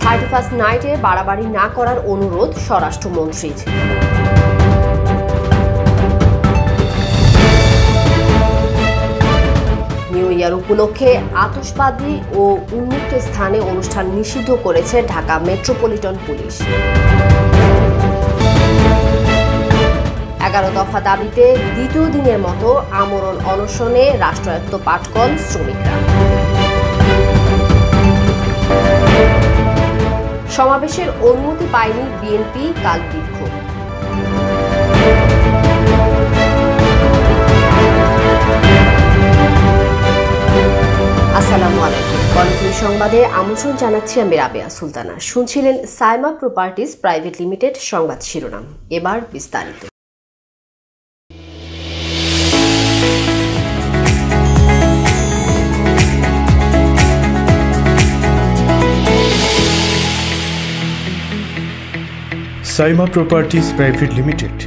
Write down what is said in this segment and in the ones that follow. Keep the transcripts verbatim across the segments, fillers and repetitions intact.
Thirty first নাইটে বাড়াবাড়ি না করার অনুরোধ স্বরাষ্ট্রমন্ত্রীর। নিউ ইয়ার উপলক্ষে আতশবাজি ও উন্মুক্ত স্থানে অনুষ্ঠান নিষিদ্ধ করেছে ঢাকা মেট্রোপলিটন পুলিশ। এগারো দফা দাবিতে দ্বিতীয় দিনের মতো আমরণ অনশনে রাষ্ট্রায়ত্ত পাটকল শ্রমিকরা। সমাবেশের অনুমতি পায়নি বিএনপি, কাল বিক্ষোভ। আসসালামু আলাইকুম। গণতন্ত্র সংবাদে আমন্ত্রণ জানাচ্ছি আমি রাবেয়া সুলতানা। শুনছিলেন সাইমা প্রপার্টিজ প্রাইভেট লিমিটেড সংবাদ শিরোনাম। এবার বিস্তারিত। Saima properties private limited.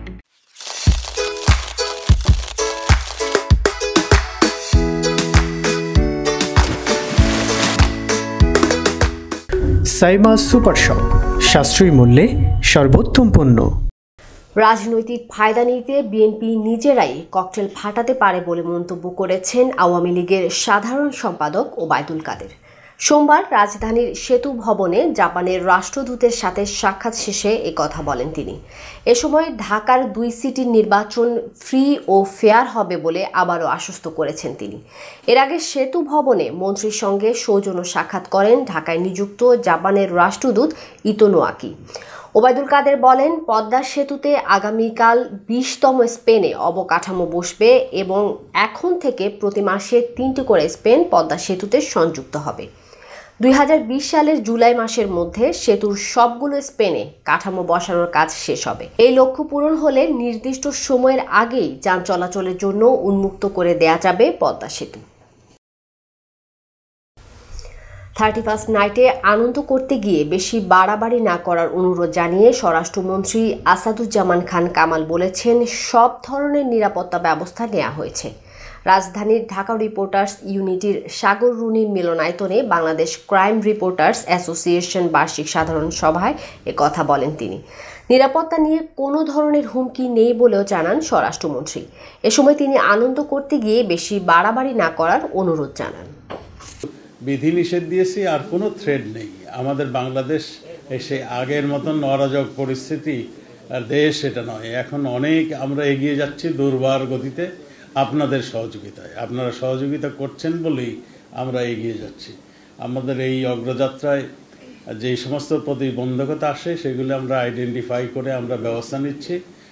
Saima super shop, সাশ্রয়ী মূল্যে সর্বোত্তম পণ্য। রাজনৈতিক ফায়দা নিতে বিএনপি নিজেরাই ককটেল ফাটাতে পারে বলে মন্তব্য করেছেন আওয়ামী লীগের সাধারণ সম্পাদক ওবায়দুল কাদের। সোমবার রাজধানীর সেতু ভবনে জাপানের রাষ্ট্রদূতের সাথে সাক্ষাৎ শেষে একথা বলেন তিনি। এ সময় ঢাকার দুই সিটির নির্বাচন ফ্রি ও ফেয়ার হবে বলে আবারও আশ্বস্ত করেছেন তিনি। এর আগে সেতু ভবনে মন্ত্রীর সঙ্গে সৌজন্য সাক্ষাৎ করেন ঢাকায় নিযুক্ত জাপানের রাষ্ট্রদূত ইতো নোয়াকি। ওবায়দুল কাদের বলেন, পদ্মা সেতুতে আগামীকাল বিশতম স্পেনে অবকাঠামো বসবে এবং এখন থেকে প্রতি মাসে তিনটি করে স্পেন পদ্মা সেতুতে সংযুক্ত হবে। দুই হাজার বিশ সালের জুলাই মাসের মধ্যে সেতুর সবগুলো স্পেনে কাঠামো বসানোর কাজ শেষ হবে। এই লক্ষ্য পূরণ হলে নির্দিষ্ট সময়ের আগেই যান চলাচলের জন্য উন্মুক্ত করে দেয়া যাবে পদ্মা সেতু। থার্টি ফার্স্ট নাইটে আনন্দ করতে গিয়ে বেশি বাড়াবাড়ি না করার অনুরোধ জানিয়ে স্বরাষ্ট্রমন্ত্রী আসাদুজ্জামান খান কামাল বলেছেন, সব ধরনের নিরাপত্তা ব্যবস্থা নেওয়া হয়েছে। রাজধানীর ঢাকা রিপোর্টার্স ইউনিটির সাগর রুনি মিলনায়তনে বাংলাদেশ ক্রাইম রিপোর্টার্স অ্যাসোসিয়েশন বার্ষিক সাধারণ সভায় একথা বলেন তিনি। নিরাপত্তা নিয়ে কোনো ধরনের হুমকি নেই বলেও জানান স্বরাষ্ট্রমন্ত্রী। এ সময় তিনি আনন্দ করতে গিয়ে বেশি বাড়াবাড়ি না করার অনুরোধ জানান। বিধিনিষেধ দিয়েছি, আর কোনো থ্রেড নেই। আমাদের বাংলাদেশ এসে আগের মতন অরাজক পরিস্থিতি দেশ এটা নয়। এখন অনেক আমরা এগিয়ে যাচ্ছি দুর্বার গতিতে আপনাদের সহযোগিতায়। আপনারা সহযোগিতা করছেন বলেই আমরা এগিয়ে যাচ্ছি। আমাদের এই অগ্রযাত্রায় যে সমস্ত প্রতিবন্ধকতা আসে সেগুলো আমরা আইডেন্টিফাই করে আমরা ব্যবস্থা নিচ্ছি।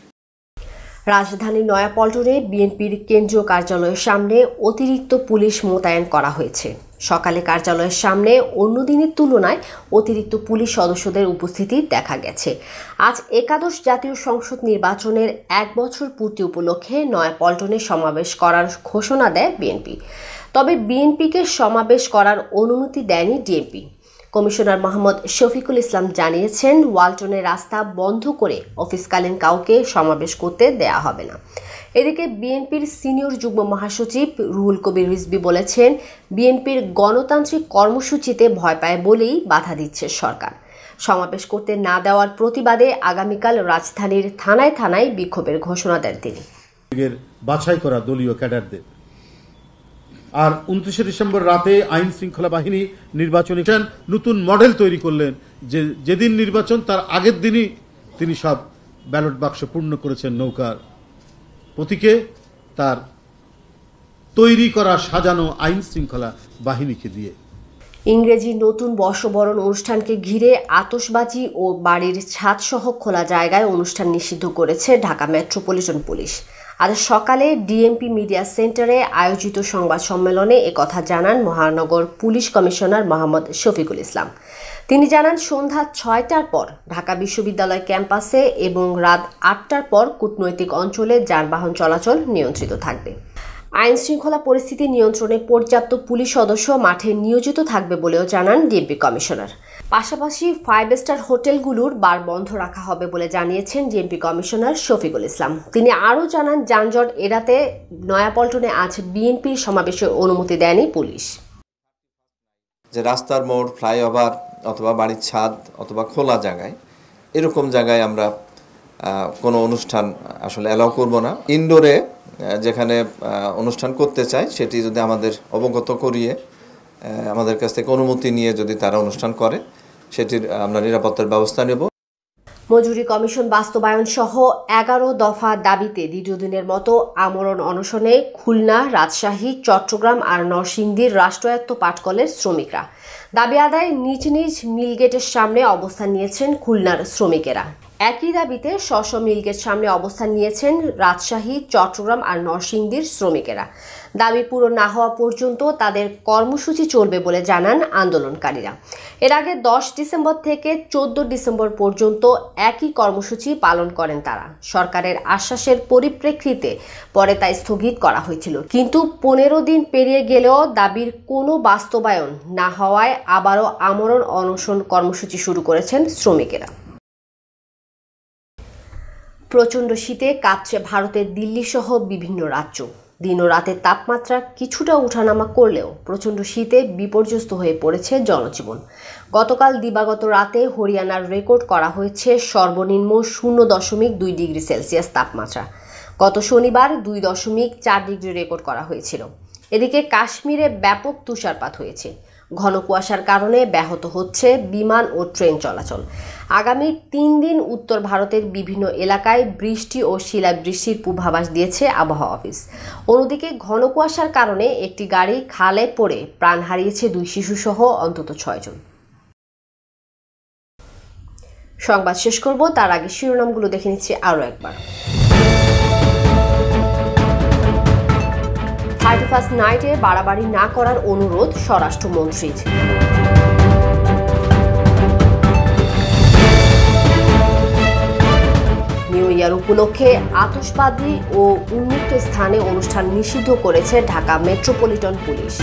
রাজধানীর নয়াপল্টনে বিএনপির কেন্দ্রীয় কার্যালয়ের সামনে অতিরিক্ত পুলিশ মোতায়েন করা হয়েছে। সকালে কার্যালয়ের সামনে অন্য দিনের তুলনায় অতিরিক্ত পুলিশ সদস্যদের উপস্থিতি দেখা গেছে। আজ একাদশ জাতীয় সংসদ নির্বাচনের এক বছর পূর্তি উপলক্ষে নয়াপল্টনে সমাবেশ করার ঘোষণা দেয় বিএনপি। তবে বিএনপিকে সমাবেশ করার অনুমতি দেয়নি ডিএমপি। কমিশনার মোহাম্মদ শফিকুল ইসলাম জানিয়েছেন, ওয়ালটনের রাস্তা বন্ধ করে অফিসকালীন কাউকে সমাবেশ করতে দেয়া হবে না। এদিকে বিএনপির সিনিয়র যুগ্ম মহাসচিব রুহুল কবির রিজভী বলেছেন, বিএনপির গণতান্ত্রিক কর্মসূচিতে ভয় পায় বলেই বাধা দিচ্ছে সরকার। সমাবেশ করতে না দেওয়ার প্রতিবাদে আগামীকাল রাজধানীর থানায় থানায় বিক্ষোভের ঘোষণা দেন তিনি। বাছাই করা দলীয় ক্যাডারদের আর উনত্রিশে ডিসেম্বর রাতে আইন শৃঙ্খলা বাহিনী নির্বাচনী নতুন মডেল তৈরি করলেন, যে যেদিন নির্বাচন তার আগের দিনই তিনি সব ব্যালট বাক্স পূর্ণ করেছেন নৌকার প্রতীকে তার তৈরি করা সাজানো আইন শৃঙ্খলা বাহিনীকে দিয়ে। ইংরেজি নতুন বর্ষবরণ অনুষ্ঠানকে ঘিরে আতশবাজি ও বাড়ির ছাদসহ খোলা জায়গায় অনুষ্ঠান নিষিদ্ধ করেছে ঢাকা মেট্রোপলিটন পুলিশ। আজ সকালে ডিএমপি মিডিয়া সেন্টারে আয়োজিত সংবাদ সম্মেলনে একথা জানান মহানগর পুলিশ কমিশনার মোহাম্মদ শফিকুল ইসলাম। তিনি জানান, সন্ধ্যা ছয়টার পর ঢাকা বিশ্ববিদ্যালয় ক্যাম্পাসে এবং রাত আটটার পর কূটনৈতিক অঞ্চলে যানবাহন চলাচল নিয়ন্ত্রিত থাকবে। আইন শৃঙ্খলা পরিস্থিতি নিয়ন্ত্রণে পর্যাপ্ত পুলিশ সদস্য মাঠে নিয়োজিত থাকবে বলেও জানান ডিএমপি কমিশনার। পাশাপাশি ফাইভ স্টার হোটেলগুলোর বার বন্ধ রাখা হবে বলে জানিয়েছেন ডিএমপি কমিশনার শফিকুল ইসলাম। তিনি আরও জানান, যানজট এড়াতে নয়াপল্টনে আজ বিএনপির সমাবেশের অনুমতি দেয়নি পুলিশ। যে রাস্তার মোড়, ফ্লাইওভার অথবা বাড়ির ছাদ অথবা খোলা জায়গায়, এরকম জায়গায় আমরা কোনো অনুষ্ঠান আসলে অ্যালাউ করব না। ইনডোরে যেখানে অনুষ্ঠান করতে চায় সেটি যদি আমাদের অবগত করিয়ে আমাদের কাছ থেকে অনুমতি নিয়ে যদি তারা অনুষ্ঠান করে, সেটির আমরা নিরাপত্তার ব্যবস্থা নেব। মজুরি কমিশন বাস্তবায়ন সহ এগারো দফা দাবিতে দ্বিতীয় দিনের মতো আমরণ অনশনে খুলনা, রাজশাহী, চট্টগ্রাম আর নরসিংদীর রাষ্ট্রায়ত্ত পাটকলের শ্রমিকরা। দাবি আদায় নিজ নিজ মিলগেটের সামনে অবস্থান নিয়েছেন খুলনার শ্রমিকেরা। একই দাবিতে স্ব স্ব মিলগেট সামনে অবস্থান নিয়েছেন রাজশাহী, চট্টগ্রাম আর নরসিংদীর শ্রমিকেরা। দাবি পূরণ না হওয়া পর্যন্ত তাদের কর্মসূচি চলবে বলে জানান আন্দোলনকারীরা। এর আগে দশ ডিসেম্বর থেকে চোদ্দ ডিসেম্বর পর্যন্ত একই কর্মসূচি পালন করেন তারা। সরকারের আশ্বাসের পরিপ্রেক্ষিতে পরে তা স্থগিত করা হয়েছিল, কিন্তু পনেরো দিন পেরিয়ে গেলেও দাবির কোনো বাস্তবায়ন না হওয়ায় আবারও আমরণ অনশন কর্মসূচি শুরু করেছেন শ্রমিকেরা। প্রচণ্ড শীতে কাঁপছে ভারতের দিল্লি সহ বিভিন্ন রাজ্য। দিন ও রাতের তাপমাত্রা কিছুটা উঠানামা করলেও প্রচণ্ড শীতে বিপর্যস্ত হয়ে পড়েছে জনজীবন। গতকাল দিবাগত রাতে হরিয়ানার রেকর্ড করা হয়েছে সর্বনিম্ন শূন্য দশমিক দুই ডিগ্রি সেলসিয়াস তাপমাত্রা। গত শনিবার দুই দশমিক চার ডিগ্রি রেকর্ড করা হয়েছিল। এদিকে কাশ্মীরে ব্যাপক তুষারপাত হয়েছে। ঘন কুয়াশার কারণে ব্যাহত হচ্ছে বিমান ও ট্রেন চলাচল। আগামী তিন দিন উত্তর ভারতের বিভিন্ন এলাকায় বৃষ্টি ও শিলাবৃষ্টির পূর্বাভাস দিয়েছে আবহাওয়া অফিস। অন্যদিকে ঘন কুয়াশার কারণে একটি গাড়ি খালে পড়ে প্রাণ হারিয়েছে দুই শিশুসহ অন্তত ছয়জন। সংবাদ শেষ করব, তার আগে শিরোনামগুলো দেখে নিচ্ছি আরও একবার। থার্টি ফার্স্ট নাইটে বাড়াবাড়ি না করার অনুরোধ স্বরাষ্ট্রমন্ত্রীর। নিউ ইয়ার উপলক্ষে আতশবাজি ও উন্মুক্ত স্থানে অনুষ্ঠান নিষিদ্ধ করেছে ঢাকা মেট্রোপলিটন পুলিশ।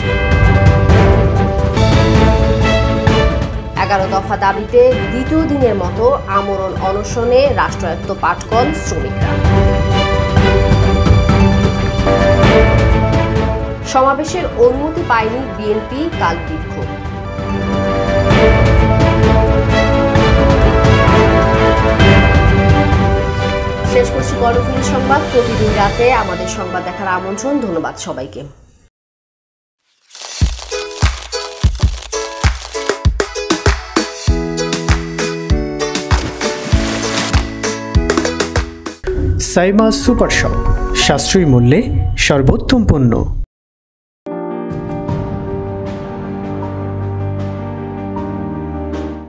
এগারো দফা দাবিতে দ্বিতীয় দিনের মতো আমরণ অনশনে রাষ্ট্রায়ত্ত পাটকল শ্রমিকরা। সমাবেশের অনুমতি পায়নি বিএনপি, কাল বিক্ষোভ। শেষ করছি গণফুলি সংবাদ। প্রতিদিন রাতে আমাদের সংবাদ দেখার আমন্ত্রণ। ধন্যবাদ সবাইকে। সাইমা সুপার শপ, সাশ্রয়ী মূল্যে সর্বোত্তম পণ্য।